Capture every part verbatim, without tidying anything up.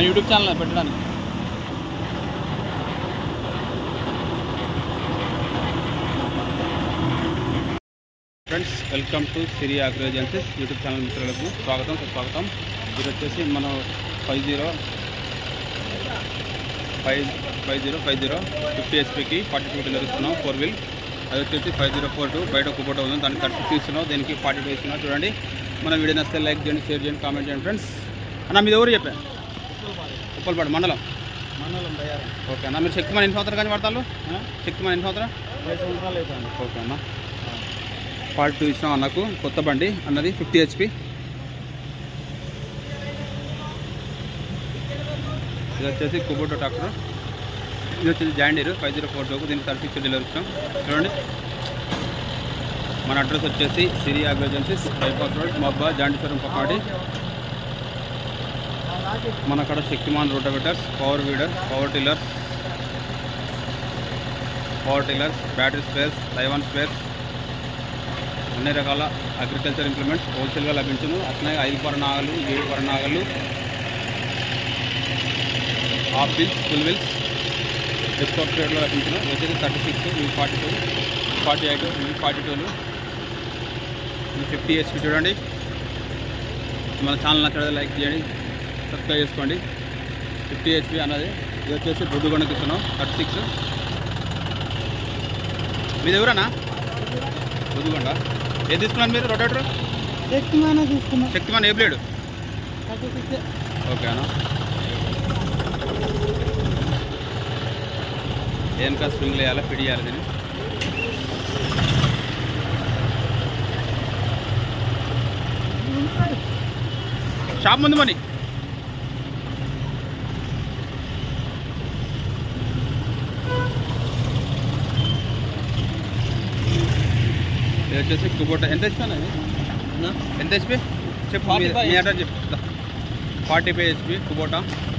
YouTube channel పెట్టడానికి. Friends, welcome to Siri agro agencies YouTube channel మిత్రులకు స్వాగతం సుస్వాగతం. ఇది వచ్చేసి మనం five zero five five zero five zero fifty హెచ్పీకి ఫార్టీ టూ డీలర్ ఇస్తున్నాం ఫోర్ వీల్. అది వచ్చేసి ఫైవ్ జీరో ఫోర్ టూ బయట కుపోటో ఉంది, దానికి థర్టీ సిక్స్ ఇస్తున్నాం, దీనికి ఫార్టీ టూ ఇస్తున్నాం. చూడండి, మన వీడియో నచ్చితే లైక్ చేయండి, షేర్ చేయండి, కామెంట్ చేయండి. ఫ్రెండ్స్ అన్న మీది ఎవరు చెప్పా? ఉప్పల్పాడు మండలం మండలం తయారు. ఓకే అన్న, మీరు శక్తిమాన్ ఎన్ని సంవత్సరాలు కానీ వాడతారు? శక్తిమాన్ ఎన్ని సంవత్సరాలు? ఐదు సంవత్సరాలు అవుతుంది. ఓకే అన్న, ఫార్టీ టూ ఇచ్చినాం అన్నకు. కొత్త బండి అన్నది ఫిఫ్టీ హెచ్పి. ఇది వచ్చేసి కుబోటో ట్రాక్టర్. ఇది వచ్చేసి జాండీర్ ఫైవ్ జీరో ఫోర్ టూకు, దీనికి థర్టీ సిక్స్ డీలర్ ఇచ్చినాం. చూడండి, మన అడ్రస్ వచ్చేసి Siri agro agencies, bypass road, మబ్బా, జాండీశ్వరం పక్కటి. మన అక్కడ Shaktiman rotovators, power weeder, power tillers, power tillers, battery spares, Taiwan spares, అన్ని రకాల అగ్రికల్చర్ ఇంప్లిమెంట్స్ హోల్సేల్గా లభించును. అట్లనే ఐదు పర నాగలు, ఏడు పర నాగలు, half wheels, full wheels discount రేట్లో లభించును. వచ్చేసి థర్టీ సిక్స్, ఇవి ఫార్టీ టూ, ఫార్టీ ఎయిట్, ఇవి ఫార్టీ టూలు, ఇవి ఫిఫ్టీ హెచ్పి. చూడండి, మన ఛానల్ నచ్చడం లైక్ చేయండి, సబ్స్క్రైబ్ చేసుకోండి. ఫిఫ్టీ హెచ్పి అన్నది. ఇది వచ్చేసి బుద్దుగొండకి ఇస్తున్నాం థర్టీ సిక్స్. మీది ఎవరన్నా? బుద్దుగొండ. ఏది తీసుకున్నారు మీరు? రొటేటర్ శక్తిమాన్ తీసుకున్నాం. శక్తిమాన్ ఏ బ్లేడ్? ఓకే అన్న. ఏం స్ప్రింగ్ వేయాలా, ఫిడ్ చేయాలి దీన్ని. షాప్ ముందు మనీ. ఇది వచ్చేసి కుబోటా. ఎంత హెచ్పి? ఎంత హెచ్పి చెప్పు, మీ అడ్రస్ చెప్పు. Forty five HP Kubota.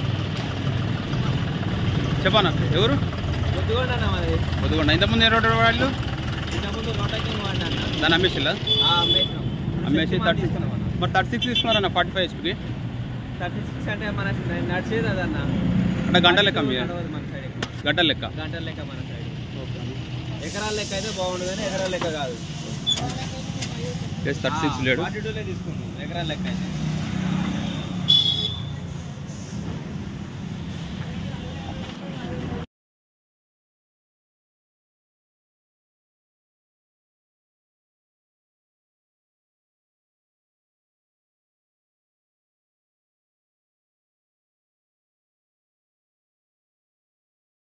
చెప్పాను. ఎవరు? పొద్దుగొండ. ఇంతకుముందు ఏ రోడ్ వాళ్ళు? దాన్ని అమ్మేసిల్లా? అమ్మేసి థర్టీ సిక్స్. మరి థర్టీ సిక్స్ తీసుకున్నారన్న ఫార్టీ ఫైవ్ హెచ్పికి. థర్టీ సిక్స్ అంటే మన నడిచేది అదన్న, అంటే గంటల లెక్క, గంటల లెక్క గంటల లెక్క మన సైడ్. ఎకరాల లెక్క అయితే బాగుండు, కానీ ఎకరాల లెక్క కాదు. థర్టీ సిక్స్ లేడు, ఫార్టీ టూలే తీసుకున్నాం ఎకరాల లెక్క అయితే.